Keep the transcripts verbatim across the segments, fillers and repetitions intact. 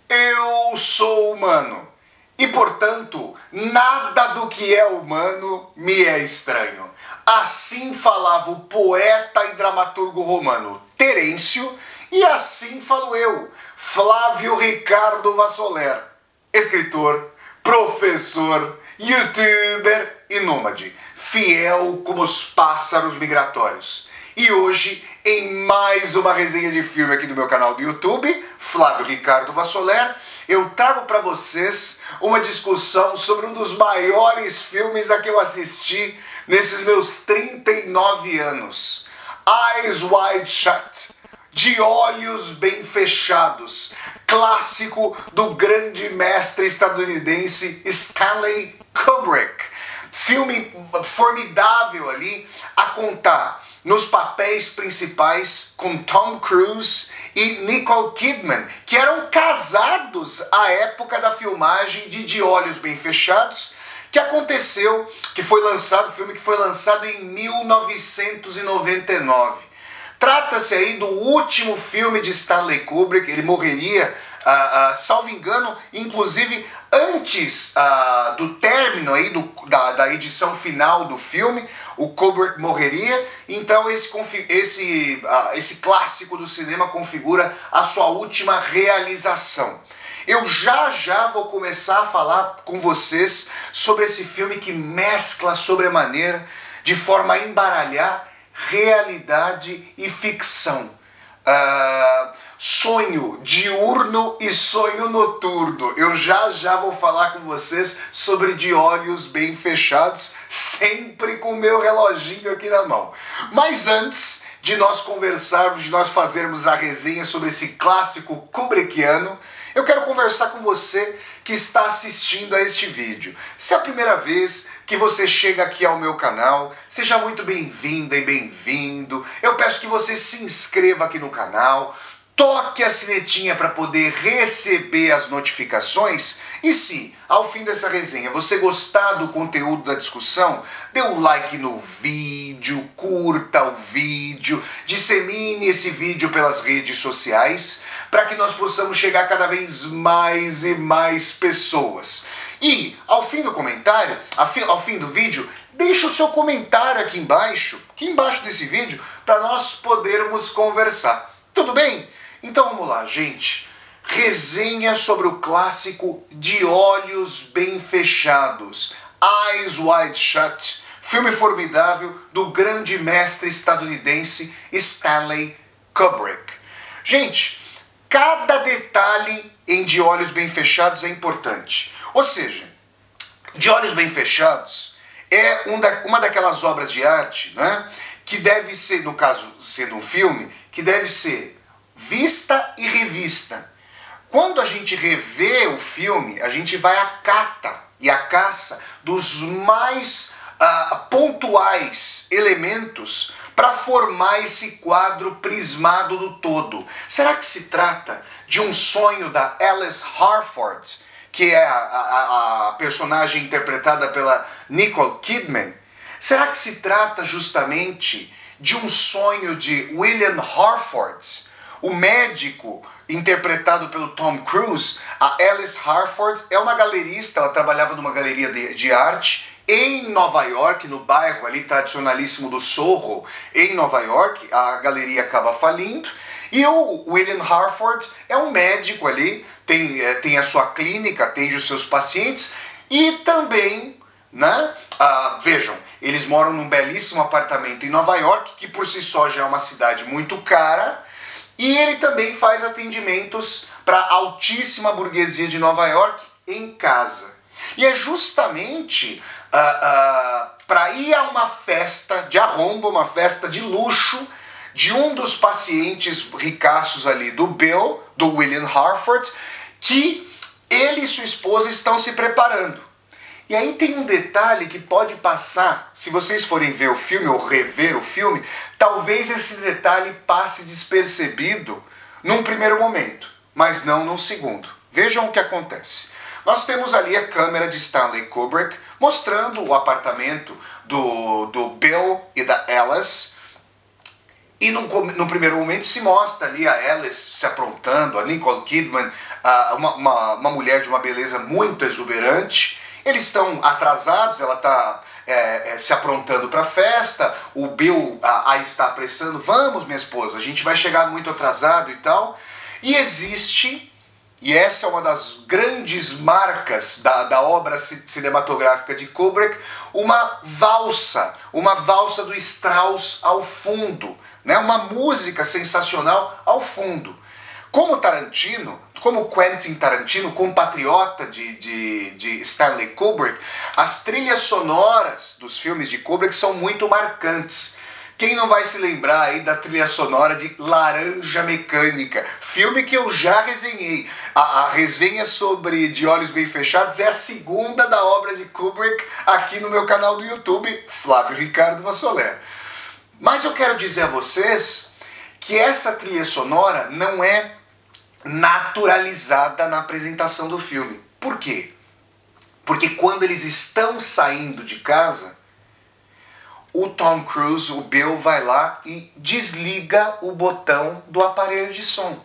Eu sou humano e, portanto, nada do que é humano me é estranho. Assim falava o poeta e dramaturgo romano Terêncio, e assim falo eu, Flávio Ricardo Vassoler, escritor, professor, youtuber e nômade, fiel como os pássaros migratórios. E hoje, em mais uma resenha de filme aqui no meu canal do YouTube, Flávio Ricardo Vassoler, eu trago para vocês uma discussão sobre um dos maiores filmes a que eu assisti nesses meus trinta e nove anos. Eyes Wide Shut, De Olhos Bem Fechados, clássico do grande mestre estadunidense Stanley Kubrick. Filme formidável ali a contar nos papéis principais com Tom Cruise e Nicole Kidman, que eram casados à época da filmagem de De Olhos Bem Fechados, que aconteceu, que foi lançado, filme que foi lançado em mil novecentos e noventa e nove. Trata-se aí do último filme de Stanley Kubrick. Ele morreria, uh, uh, salvo engano, inclusive antes uh, do término aí do, da, da edição final do filme, o Kubrick morreria. Então esse, esse, uh, esse clássico do cinema configura a sua última realização. Eu já já vou começar a falar com vocês sobre esse filme que mescla sobremaneira, de forma a embaralhar realidade e ficção. Uh, sonho diurno e sonho noturno. Eu já já vou falar com vocês sobre De Olhos Bem Fechados, sempre com o meu reloginho aqui na mão. Mas antes de nós conversarmos, de nós fazermos a resenha sobre esse clássico kubrickiano, eu quero conversar com você que está assistindo a este vídeo. Se é a primeira vez que você chega aqui ao meu canal, seja muito bem-vinda e bem-vindo. Eu peço que você se inscreva aqui no canal, toque a sinetinha para poder receber as notificações. E se, ao fim dessa resenha, você gostar do conteúdo da discussão, dê um like no vídeo, curta o vídeo, dissemine esse vídeo pelas redes sociais, para que nós possamos chegar cada vez mais e mais pessoas. E, ao fim do comentário, ao fim do vídeo, deixa o seu comentário aqui embaixo, aqui embaixo desse vídeo, para nós podermos conversar. Tudo bem? Então vamos lá, gente. Resenha sobre o clássico De Olhos Bem Fechados, Eyes Wide Shut, filme formidável do grande mestre estadunidense Stanley Kubrick. Gente, cada detalhe em De Olhos Bem Fechados é importante. Ou seja, De Olhos Bem Fechados é um da, uma daquelas obras de arte, né, que deve ser, no caso sendo um filme, que deve ser vista e revista. Quando a gente revê o filme, a gente vai à cata e à caça dos mais uh, pontuais elementos para formar esse quadro prismado do todo. Será que se trata de um sonho da Alice Harford, que é a, a, a personagem interpretada pela Nicole Kidman? Será que se trata justamente de um sonho de William Harford, o médico interpretado pelo Tom Cruise? A Alice Harford é uma galerista, ela trabalhava numa galeria de, de arte em Nova York, no bairro ali tradicionalíssimo do Soho, em Nova York. A galeria acaba falindo, e o William Harford é um médico ali, tem, é, tem a sua clínica, atende os seus pacientes, e também, né, ah, vejam, eles moram num belíssimo apartamento em Nova York, que por si só já é uma cidade muito cara, e ele também faz atendimentos para a altíssima burguesia de Nova York em casa. E é justamente uh, uh, para ir a uma festa de arromba, uma festa de luxo, de um dos pacientes ricaços ali do Bill, do William Harford, que ele e sua esposa estão se preparando. E aí tem um detalhe que pode passar, se vocês forem ver o filme ou rever o filme, talvez esse detalhe passe despercebido num primeiro momento, mas não num segundo. Vejam o que acontece. Nós temos ali a câmera de Stanley Kubrick mostrando o apartamento do, do Bill e da Alice, E no, no primeiro momento se mostra ali a Alice se aprontando, a Nicole Kidman, a, uma, uma, uma mulher de uma beleza muito exuberante. Eles estão atrasados, ela está é, é, se aprontando para a festa, o Bill a, a está apressando, vamos minha esposa, a gente vai chegar muito atrasado e tal. E existe, e essa é uma das grandes marcas da, da obra cinematográfica de Kubrick, uma valsa, uma valsa do Strauss ao fundo, né? Uma música sensacional ao fundo. Como Tarantino, como Quentin Tarantino, compatriota de, de, de Stanley Kubrick, as trilhas sonoras dos filmes de Kubrick são muito marcantes. Quem não vai se lembrar aí da trilha sonora de Laranja Mecânica, filme que eu já resenhei. A, a resenha sobre De Olhos Bem Fechados é a segunda da obra de Kubrick aqui no meu canal do YouTube, Flávio Ricardo Vassolé. Mas eu quero dizer a vocês que essa trilha sonora não é naturalizada na apresentação do filme. Por quê? Porque quando eles estão saindo de casa, o Tom Cruise, o Bill, vai lá e desliga o botão do aparelho de som.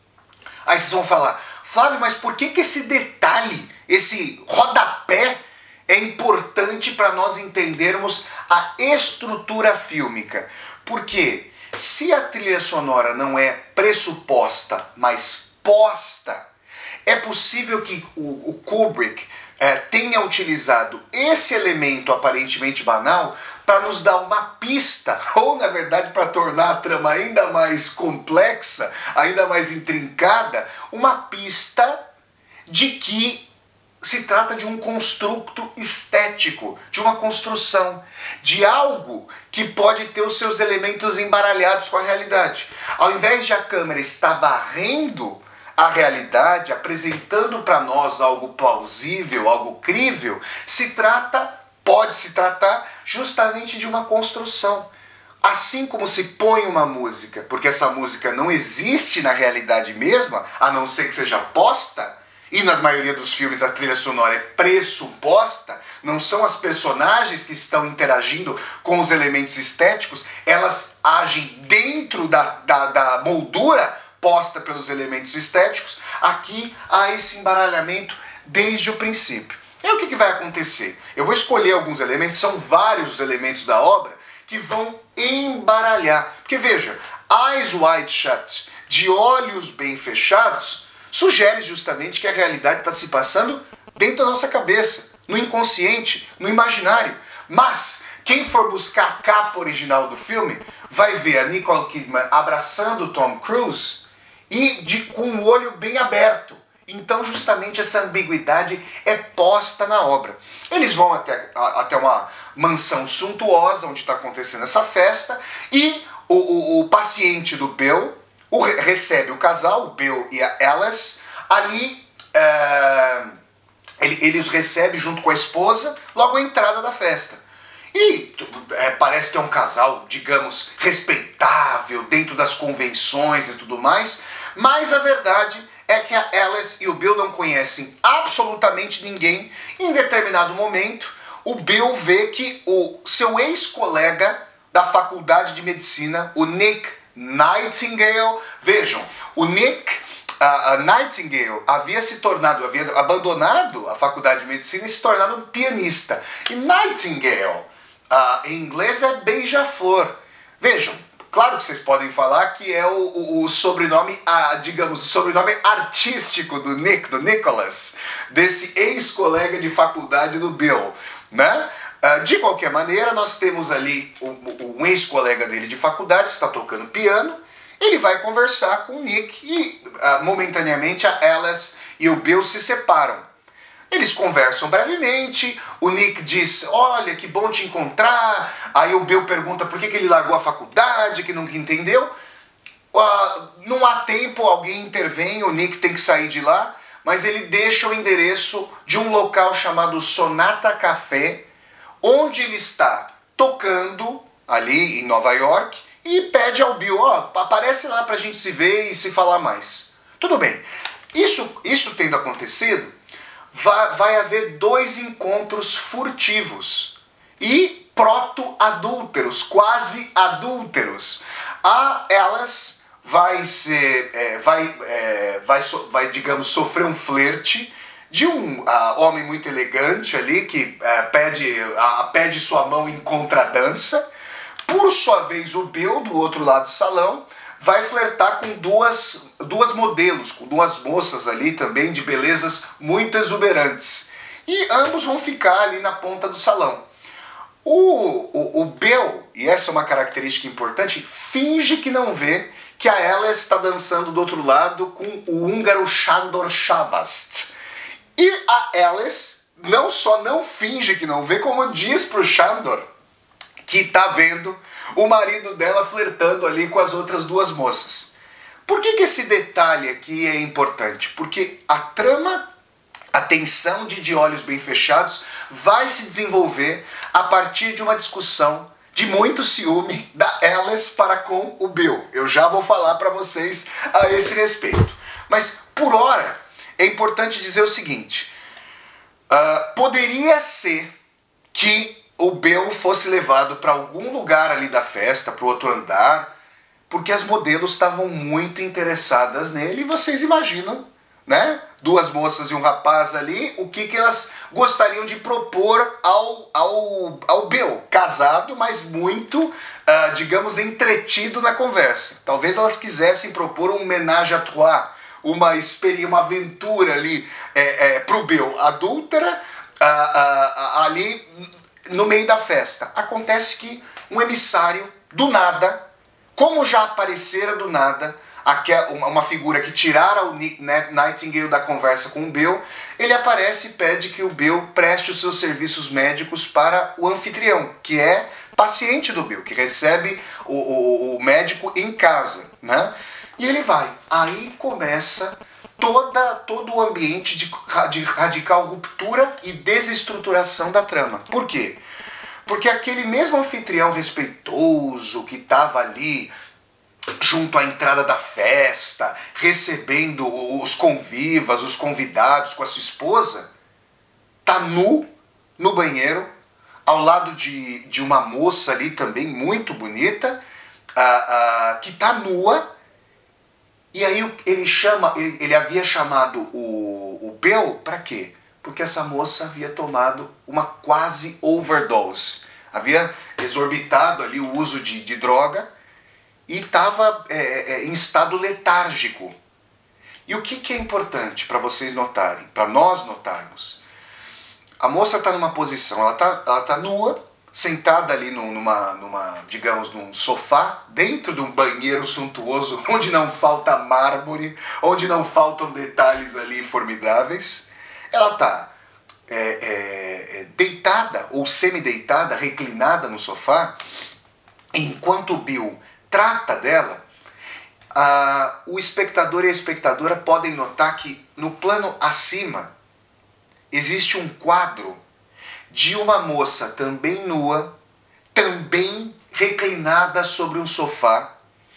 Aí vocês vão falar, Flávio, mas por que que esse detalhe, esse rodapé é importante para nós entendermos a estrutura fílmica? Porque se a trilha sonora não é pressuposta, mas posta, é possível que o, o Kubrick é, tenha utilizado esse elemento aparentemente banal para nos dar uma pista, ou na verdade para tornar a trama ainda mais complexa, ainda mais intrincada, uma pista de que se trata de um construto estético, de uma construção, de algo que pode ter os seus elementos embaralhados com a realidade. Ao invés de a câmera estar varrendo a realidade, apresentando para nós algo plausível, algo crível, se trata, pode se tratar justamente de uma construção. Assim como se põe uma música, porque essa música não existe na realidade mesma, a não ser que seja posta, e na maioria dos filmes a trilha sonora é pressuposta, não são as personagens que estão interagindo com os elementos estéticos, elas agem dentro da, da, da moldura posta pelos elementos estéticos. Aqui há esse embaralhamento desde o princípio. E o que, que vai acontecer? Eu vou escolher alguns elementos, são vários os elementos da obra que vão embaralhar. Porque veja, Eyes Wide Shut, de olhos bem fechados, sugere justamente que a realidade está se passando dentro da nossa cabeça, no inconsciente, no imaginário. Mas quem for buscar a capa original do filme vai ver a Nicole Kidman abraçando o Tom Cruise e de, com o olho bem aberto. Então justamente essa ambiguidade é posta na obra. Eles vão até, a, até uma mansão suntuosa onde está acontecendo essa festa e o, o, o paciente do Bill o, recebe o casal, o Bill e a Alice, ali é, ele, ele os recebe junto com a esposa logo à entrada da festa. E é, parece que é um casal, digamos, respeitável, dentro das convenções e tudo mais, mas a verdade é que a Alice e o Bill não conhecem absolutamente ninguém. Em determinado momento, o Bill vê que o seu ex-colega da faculdade de medicina, o Nick Nightingale, vejam, o Nick uh, uh, Nightingale havia se tornado, havia abandonado a faculdade de medicina e se tornado um pianista. E Nightingale, uh, em inglês, é beija-flor. Vejam, claro que vocês podem falar que é o, o, o sobrenome, a, digamos, o sobrenome artístico do Nick, do Nicholas, desse ex-colega de faculdade do Bill, né? Uh, de qualquer maneira, nós temos ali um, um ex-colega dele de faculdade que está tocando piano, ele vai conversar com o Nick e, uh, momentaneamente, a Alice e o Bill se separam. Eles conversam brevemente, o Nick diz, olha, que bom te encontrar. Aí o Bill pergunta por que, que ele largou a faculdade, que nunca entendeu. Uh, não há tempo, alguém intervém, o Nick tem que sair de lá, mas ele deixa o endereço de um local chamado Sonata Café, onde ele está tocando ali em Nova York e pede ao Bill, ó, oh, aparece lá pra gente se ver e se falar mais. Tudo bem, isso, isso tendo acontecido, vai, vai haver dois encontros furtivos e proto-adúlteros, quase adúlteros. A Alice vai ser, é, vai, é, vai, so, vai, digamos, sofrer um flerte de um uh, homem muito elegante ali, que uh, pede, uh, pede sua mão em contradança. Por sua vez, o Bill, do outro lado do salão, vai flertar com duas, duas modelos, com duas moças ali também de belezas muito exuberantes. E ambos vão ficar ali na ponta do salão. O, o, o Bill, e essa é uma característica importante, finge que não vê que a Alice está dançando do outro lado com o húngaro Sándor Savast. E a Alice não só não finge que não vê, como diz pro Sándor que tá vendo o marido dela flertando ali com as outras duas moças. Por que que esse detalhe aqui é importante? Porque a trama, a tensão de De Olhos Bem Fechados vai se desenvolver a partir de uma discussão de muito ciúme da Alice para com o Bill. Eu já vou falar para vocês a esse respeito. Mas, por hora, é importante dizer o seguinte, uh, poderia ser que o Bill fosse levado para algum lugar ali da festa, para o outro andar, porque as modelos estavam muito interessadas nele, e vocês imaginam, né? Duas moças e um rapaz ali, o que, que elas gostariam de propor ao, ao, ao Bill, casado, mas muito, uh, digamos, entretido na conversa. Talvez elas quisessem propor um ménage à trois, uma experiência, uma aventura ali é, é, pro Bill, adúltera, a, a, a, ali no meio da festa. Acontece que um emissário, do nada, como já aparecera do nada, uma figura que tirara o Nightingale da conversa com o Bill, ele aparece e pede que o Bill preste os seus serviços médicos para o anfitrião, que é paciente do Bill, que recebe o, o, o médico em casa, né? E ele vai. Aí começa toda, todo o ambiente de, de radical ruptura e desestruturação da trama. Por quê? Porque aquele mesmo anfitrião respeitoso que estava ali junto à entrada da festa, recebendo os convivas, os convidados com a sua esposa, tá nu no banheiro, ao lado de, de uma moça ali também muito bonita, uh, uh, que tá nua. E aí ele chama, ele, ele havia chamado o, o Bill para quê? Porque essa moça havia tomado uma quase overdose. Havia exorbitado ali o uso de, de droga e estava é, é, em estado letárgico. E o que, que é importante para vocês notarem, para nós notarmos? A moça está numa posição, ela está ela tá nua, sentada ali numa, numa, digamos, num sofá, dentro de um banheiro suntuoso, onde não falta mármore, onde não faltam detalhes ali formidáveis. Ela está é, é, deitada ou semi-deitada, reclinada no sofá, enquanto o Bill trata dela. Ah, o espectador e a espectadora podem notar que no plano acima existe um quadro de uma moça também nua, também reclinada sobre um sofá,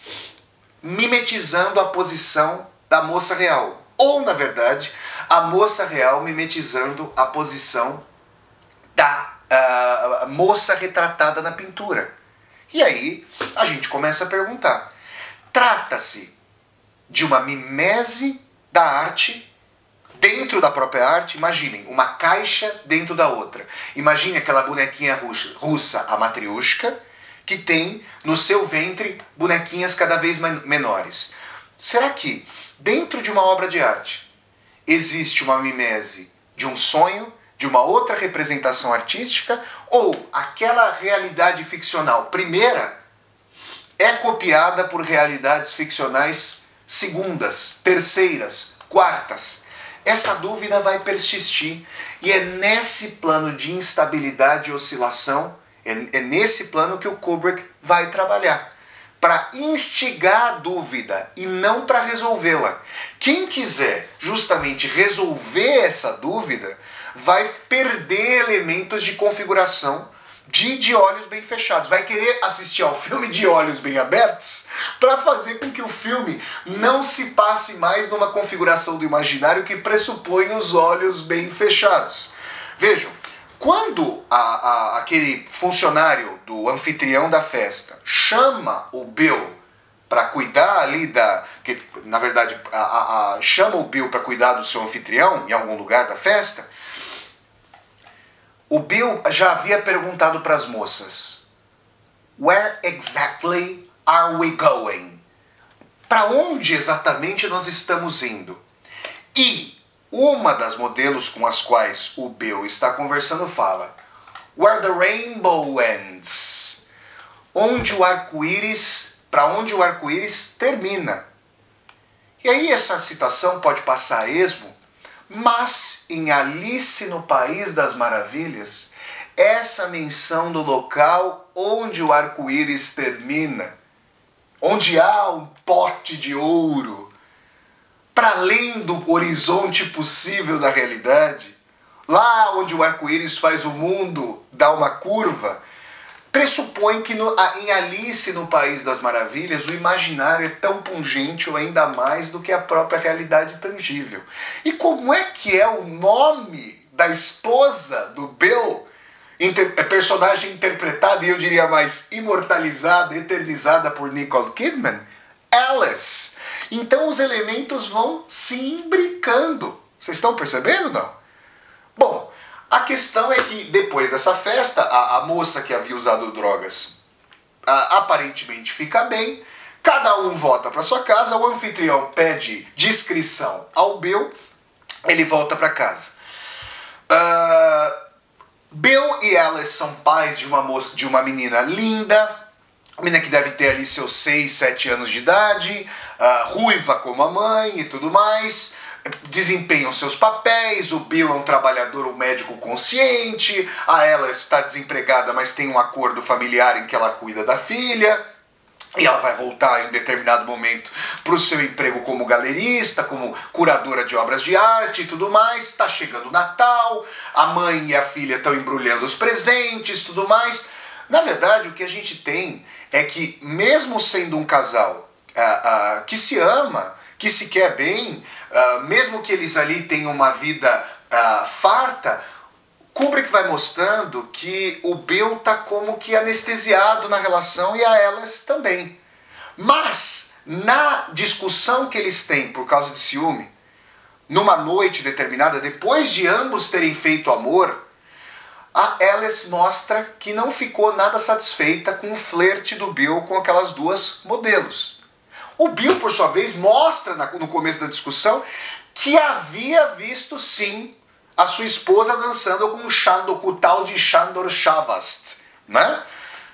mimetizando a posição da moça real. Ou, na verdade, a moça real mimetizando a posição da uh, moça retratada na pintura. E aí a gente começa a perguntar, trata-se de uma mimese da arte dentro da própria arte? Imaginem, uma caixa dentro da outra. Imagine aquela bonequinha russa, a Matryoshka, que tem no seu ventre bonequinhas cada vez menores. Será que dentro de uma obra de arte existe uma mimese de um sonho, de uma outra representação artística, ou aquela realidade ficcional primeira é copiada por realidades ficcionais segundas, terceiras, quartas? Essa dúvida vai persistir, e é nesse plano de instabilidade e oscilação, é, é nesse plano que o Kubrick vai trabalhar, para instigar a dúvida e não para resolvê-la. Quem quiser justamente resolver essa dúvida vai perder elementos de configuração de De Olhos Bem Fechados. Vai querer assistir ao filme de olhos bem abertos para fazer com que o filme não se passe mais numa configuração do imaginário que pressupõe os olhos bem fechados. Vejam, quando a, a, aquele funcionário do anfitrião da festa chama o Bill para cuidar ali da... que na verdade a, a, a, chama o Bill para cuidar do seu anfitrião em algum lugar da festa. O Bill já havia perguntado para as moças: Where exactly are we going? Para onde exatamente nós estamos indo? E uma das modelos com as quais o Bill está conversando fala: Where the rainbow ends. Onde o arco-íris, para onde o arco-íris termina. E aí essa citação pode passar a esmo, mas em Alice no País das Maravilhas, essa menção do local onde o arco-íris termina, onde há um pote de ouro, para além do horizonte possível da realidade, lá onde o arco-íris faz o mundo dar uma curva, pressupõe que no, em Alice no País das Maravilhas o imaginário é tão pungente ou ainda mais do que a própria realidade tangível. E como é que é o nome da esposa do Bill, inter, personagem interpretada, e eu diria mais imortalizada, eternizada por Nicole Kidman? Alice. Então os elementos vão se imbricando. Vocês estão percebendo, não? Bom, a questão é que depois dessa festa, a, a moça que havia usado drogas a, aparentemente fica bem, cada um volta para sua casa, o anfitrião pede discrição ao Bill, ele volta para casa. Uh, Bill e Alice são pais de uma, moça, de uma menina linda, menina que deve ter ali seus seis, sete anos de idade, uh, ruiva como a mãe e tudo mais, desempenham seus papéis. O Bill é um trabalhador, um médico consciente, a Alice está desempregada, mas tem um acordo familiar em que ela cuida da filha, e ela vai voltar em determinado momento para o seu emprego como galerista, como curadora de obras de arte e tudo mais. Está chegando o Natal, a mãe e a filha estão embrulhando os presentes e tudo mais. Na verdade, o que a gente tem é que, mesmo sendo um casal uh, uh, que se ama, que se quer bem, uh, mesmo que eles ali tenham uma vida uh, farta, Kubrick vai mostrando que o Bill está como que anestesiado na relação e a Alice também. Mas, na discussão que eles têm por causa de ciúme, numa noite determinada, depois de ambos terem feito amor, a Alice mostra que não ficou nada satisfeita com o flerte do Bill com aquelas duas modelos. O Bill, por sua vez, mostra no começo da discussão que havia visto, sim, a sua esposa dançando com, Shandor, com o tal de Shandor Shavast, né?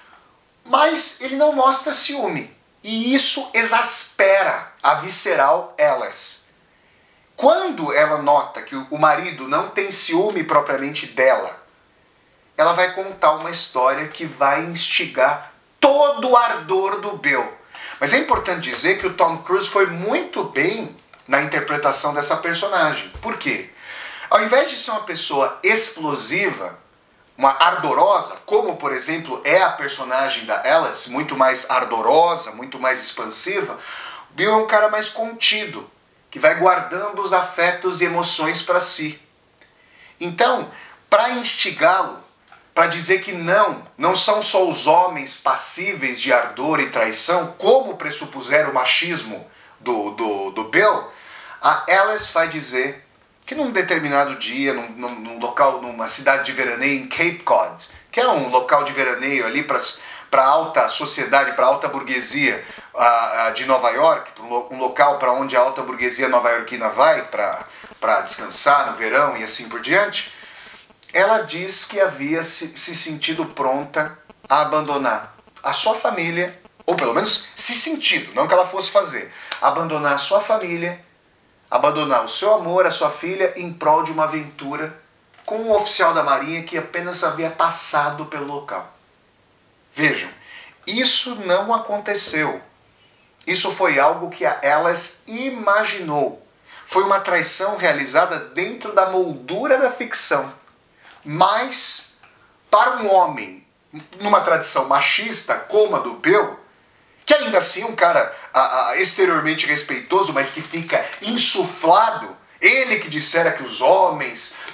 Mas ele não mostra ciúme. E isso exaspera a visceral Alice. Quando ela nota que o marido não tem ciúme propriamente dela, ela vai contar uma história que vai instigar todo o ardor do Bill. Mas é importante dizer que o Tom Cruise foi muito bem na interpretação dessa personagem. Por quê? Ao invés de ser uma pessoa explosiva, uma ardorosa, como por exemplo é a personagem da Alice, muito mais ardorosa, muito mais expansiva, o Bill é um cara mais contido, que vai guardando os afetos e emoções para si. Então, para instigá-lo, para dizer que não, não são só os homens passíveis de ardor e traição, como pressupuseram o machismo do, do, do Bill, a Alice vai dizer que num determinado dia, num, num, num local, numa cidade de veraneio em Cape Cod, que é um local de veraneio ali para a alta sociedade, para a alta burguesia uh, uh, de Nova York, um local para onde a alta burguesia nova-iorquina vai para descansar no verão e assim por diante, ela diz que havia se, se sentido pronta a abandonar a sua família, ou pelo menos se sentido, não que ela fosse fazer, abandonar a sua família, abandonar o seu amor, a sua filha, em prol de uma aventura com um oficial da Marinha que apenas havia passado pelo local. Vejam, isso não aconteceu. Isso foi algo que a Alice imaginou. Foi uma traição realizada dentro da moldura da ficção. Mas, para um homem, numa tradição machista como a do Bill, que ainda assim é um cara a, a, exteriormente respeitoso, mas que fica insuflado, ele que dissera que os homens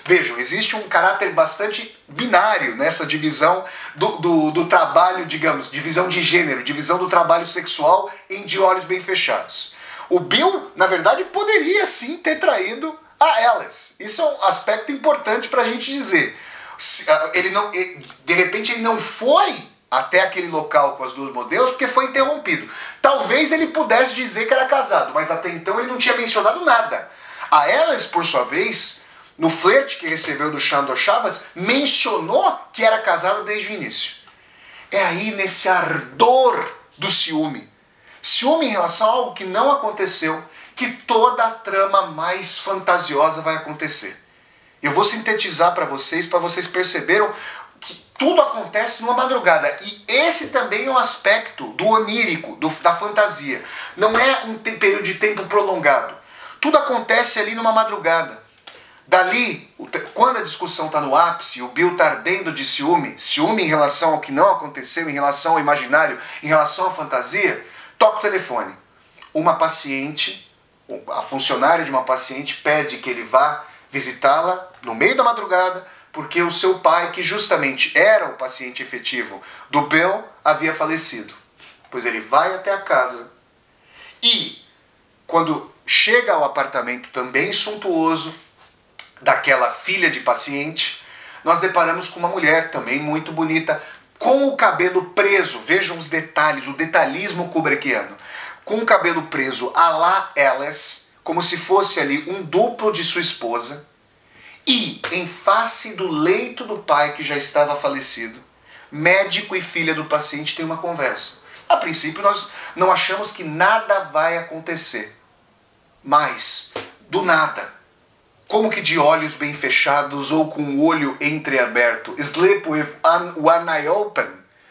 Vejam, existe um caráter bastante binário nessa divisão do, do, do trabalho, digamos, divisão de gênero, divisão do trabalho sexual em De Olhos Bem Fechados. O Bill, na verdade, poderia sim ter traído a Alice. Isso é um aspecto importante para a gente dizer. Ele não, de repente ele não foi até aquele local com as duas modelos porque foi interrompido. Talvez ele pudesse dizer que era casado, mas até então ele não tinha mencionado nada. A Alice, por sua vez, no flerte que recebeu do Shandor Chavez, mencionou que era casada desde o início. É aí nesse ardor do ciúme, ciúme em relação a algo que não aconteceu, que toda a trama mais fantasiosa vai acontecer. Eu vou sintetizar para vocês, para vocês perceberam que tudo acontece numa madrugada. E esse também é um aspecto do onírico, do, da fantasia. Não é um período de tempo prolongado. Tudo acontece ali numa madrugada. Dali, quando a discussão está no ápice, o Bill está ardendo de ciúme, ciúme em relação ao que não aconteceu, em relação ao imaginário, em relação à fantasia, toca o telefone. Uma paciente, a funcionária de uma paciente pede que ele vá visitá-la no meio da madrugada, porque o seu pai, que justamente era o paciente efetivo do Bill, havia falecido. Pois ele vai até a casa e, quando chega ao apartamento também suntuoso daquela filha de paciente, nós deparamos com uma mulher também muito bonita, com o cabelo preso. Vejam os detalhes, o detalhismo kubrickiano. Com o cabelo preso à la Alice, como se fosse ali um duplo de sua esposa, e em face do leito do pai que já estava falecido, médico e filha do paciente têm uma conversa. A princípio nós não achamos que nada vai acontecer, mas do nada, como que de olhos bem fechados ou com o olho entreaberto, sleep with one eye open,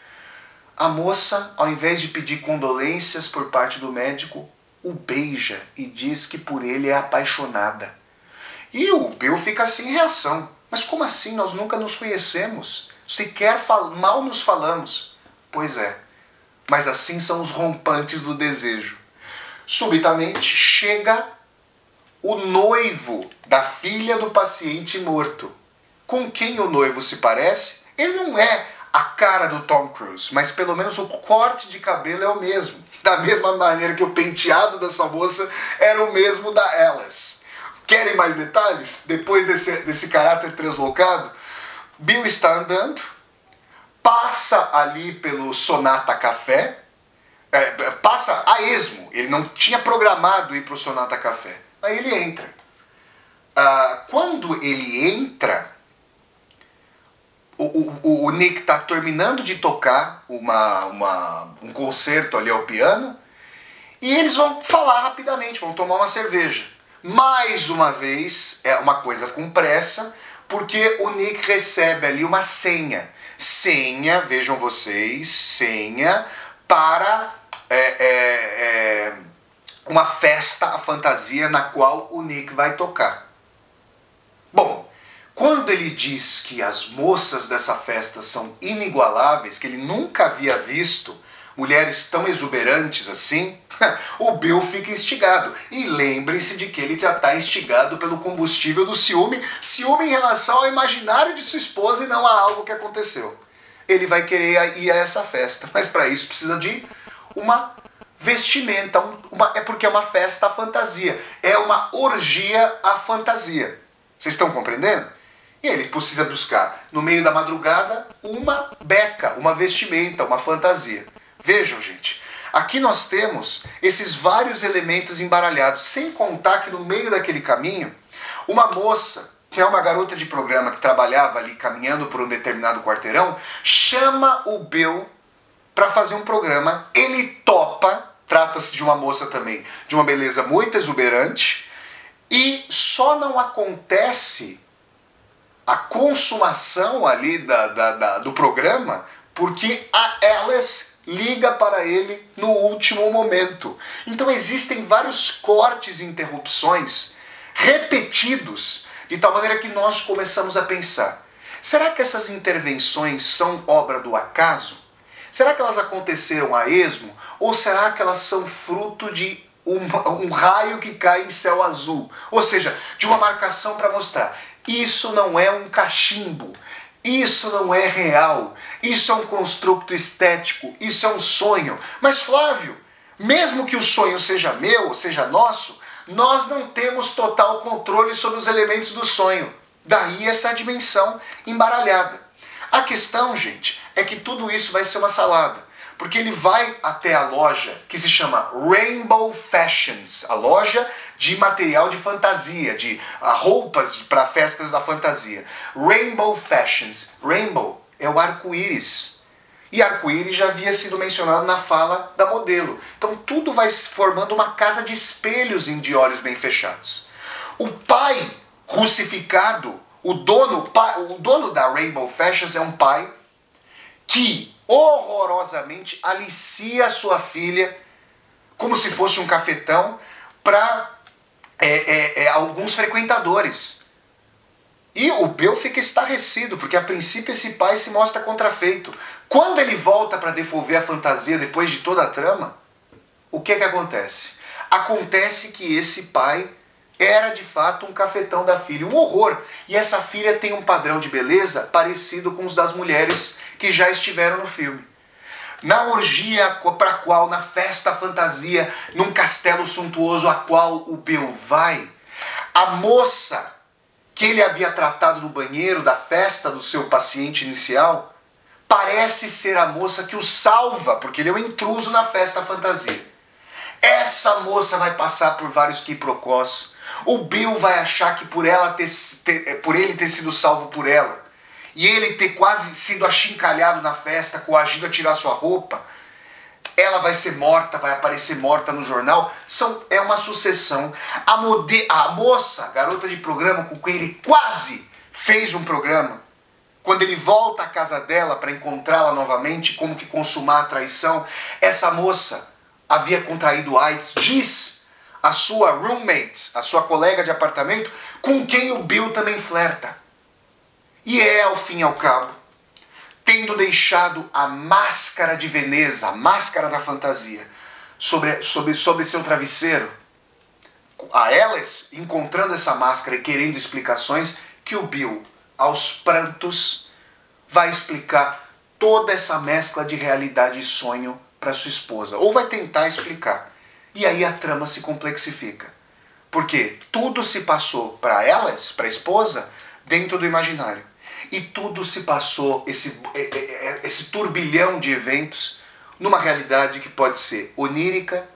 a moça, ao invés de pedir condolências por parte do médico, o beija e diz que por ele é apaixonada. E o Bill fica sem reação. Mas como assim? Nós nunca nos conhecemos. Sequer mal nos falamos. Pois é. Mas assim são os rompantes do desejo. Subitamente chega o noivo da filha do paciente morto. Com quem o noivo se parece? Ele não é a cara do Tom Cruise, mas pelo menos o corte de cabelo é o mesmo. Da mesma maneira que o penteado dessa moça era o mesmo da Alice. Querem mais detalhes? Depois desse, desse caráter translocado, Bill está andando, passa ali pelo Sonata Café, é, passa a esmo, ele não tinha programado ir para o Sonata Café. Aí ele entra. Ah, quando ele entra, o, o, o Nick está terminando de tocar uma, uma, um concerto ali ao piano, e eles vão falar rapidamente, vão tomar uma cerveja. Mais uma vez, é uma coisa com pressa, porque o Nick recebe ali uma senha. Senha, vejam vocês, senha para é, é, é, uma festa, a fantasia na qual o Nick vai tocar. Bom, quando ele diz que as moças dessa festa são inigualáveis, que ele nunca havia visto mulheres tão exuberantes assim, o Bill fica instigado. E lembre-se de que ele já está instigado pelo combustível do ciúme, ciúme em relação ao imaginário de sua esposa e não a algo que aconteceu. Ele vai querer ir a essa festa, mas para isso precisa de uma vestimenta, uma, é porque é uma festa à fantasia, é uma orgia à fantasia. Vocês estão compreendendo? E ele precisa buscar, no meio da madrugada, uma beca, uma vestimenta, uma fantasia. Vejam, gente, aqui nós temos esses vários elementos embaralhados, sem contar que no meio daquele caminho, uma moça, que é uma garota de programa que trabalhava ali caminhando por um determinado quarteirão, chama o Bill para fazer um programa. Ele topa, trata-se de uma moça também de uma beleza muito exuberante, e só não acontece a consumação ali da, da, da, do programa porque a Alice liga para ele no último momento. Então existem vários cortes e interrupções repetidos, de tal maneira que nós começamos a pensar, será que essas intervenções são obra do acaso? Será que elas aconteceram a esmo? Ou será que elas são fruto de um, um raio que cai em céu azul? Ou seja, de uma marcação para mostrar, Isso não é um cachimbo. Isso não é real. Isso é um construto estético. Isso é um sonho. Mas Flávio, mesmo que o sonho seja meu, seja nosso, nós não temos total controle sobre os elementos do sonho. Daí essa dimensão embaralhada. A questão, gente, é que tudo isso vai ser uma salada. Porque ele vai até a loja que se chama Rainbow Fashions, a loja de material de fantasia, de roupas para festas da fantasia. Rainbow Fashions. Rainbow é o arco-íris. E arco-íris já havia sido mencionado na fala da modelo. Então tudo vai formando uma casa de espelhos de olhos bem fechados. O pai russificado, o dono, o dono da Rainbow Fashions é um pai que horrorosamente alicia a sua filha como se fosse um cafetão para é, é, é, alguns frequentadores. E o Bill fica estarrecido, porque a princípio esse pai se mostra contrafeito. Quando ele volta para devolver a fantasia depois de toda a trama, o que que acontece? Acontece que esse pai era de fato um cafetão da filha, um horror. E essa filha tem um padrão de beleza parecido com os das mulheres que já estiveram no filme. Na orgia para a qual, na festa fantasia, num castelo suntuoso a qual o Bill vai, a moça que ele havia tratado no banheiro da festa do seu paciente inicial, parece ser a moça que o salva, porque ele é um intruso na festa fantasia. Essa moça vai passar por vários quiprocós. O Bill vai achar que por, ela ter, ter, por ele ter sido salvo por ela, e ele ter quase sido achincalhado na festa, coagido a tirar sua roupa, ela vai ser morta, vai aparecer morta no jornal. São, é uma sucessão. A, mode, a moça, a garota de programa com quem ele quase fez um programa, quando ele volta à casa dela para encontrá-la novamente, como que consumar a traição, essa moça havia contraído AIDS, diz a sua roommate, a sua colega de apartamento, com quem o Bill também flerta. E é, ao fim e ao cabo, tendo deixado a máscara de Veneza, a máscara da fantasia, sobre, sobre, sobre seu travesseiro, a Alice encontrando essa máscara e querendo explicações, que o Bill, aos prantos, vai explicar toda essa mescla de realidade e sonho para sua esposa. Ou vai tentar explicar. E aí a trama se complexifica. Porque tudo se passou para Alice, para a esposa, dentro do imaginário. E tudo se passou, esse, esse turbilhão de eventos, numa realidade que pode ser onírica,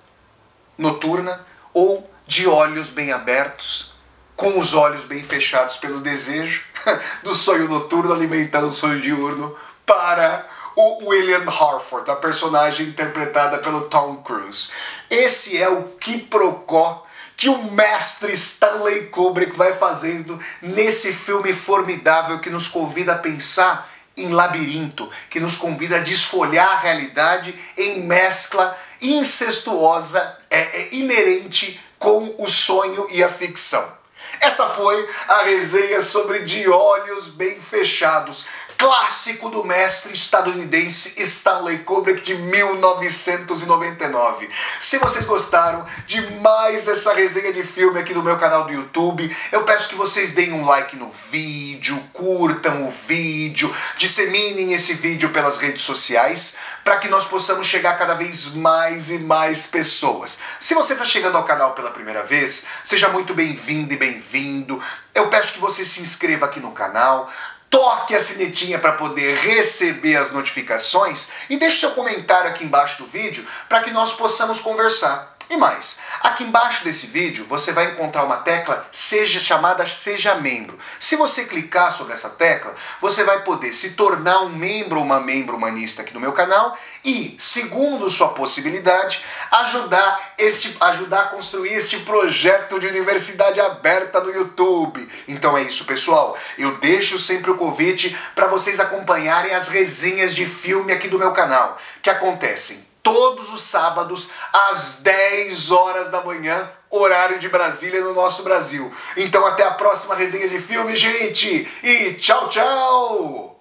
noturna, ou de olhos bem abertos, com os olhos bem fechados pelo desejo, do sonho noturno alimentando o sonho diurno, para o William Harford, a personagem interpretada pelo Tom Cruise. Esse é o quiprocó que o mestre Stanley Kubrick vai fazendo nesse filme formidável que nos convida a pensar em labirinto, que nos convida a desfolhar a realidade em mescla incestuosa, é, é, inerente com o sonho e a ficção. Essa foi a resenha sobre De Olhos Bem Fechados, clássico do mestre estadunidense Stanley Kubrick de mil novecentos e noventa e nove. Se vocês gostaram de mais essa resenha de filme aqui no meu canal do YouTube, eu peço que vocês deem um like no vídeo, curtam o vídeo, disseminem esse vídeo pelas redes sociais, para que nós possamos chegar cada vez mais e mais pessoas. Se você está chegando ao canal pela primeira vez, seja muito bem-vindo e bem-vindo. Eu peço que você se inscreva aqui no canal, toque a sinetinha para poder receber as notificações e deixe seu comentário aqui embaixo do vídeo para que nós possamos conversar. E mais, aqui embaixo desse vídeo você vai encontrar uma tecla seja chamada Seja Membro. Se você clicar sobre essa tecla, você vai poder se tornar um membro ou uma membro humanista aqui no meu canal e, segundo sua possibilidade, ajudar, este, ajudar a construir este projeto de universidade aberta no YouTube. Então é isso, pessoal. Eu deixo sempre o convite para vocês acompanharem as resenhas de filme aqui do meu canal, que acontecem todos os sábados às dez horas da manhã, horário de Brasília, no nosso Brasil. Então até a próxima resenha de filme, gente, e tchau, tchau!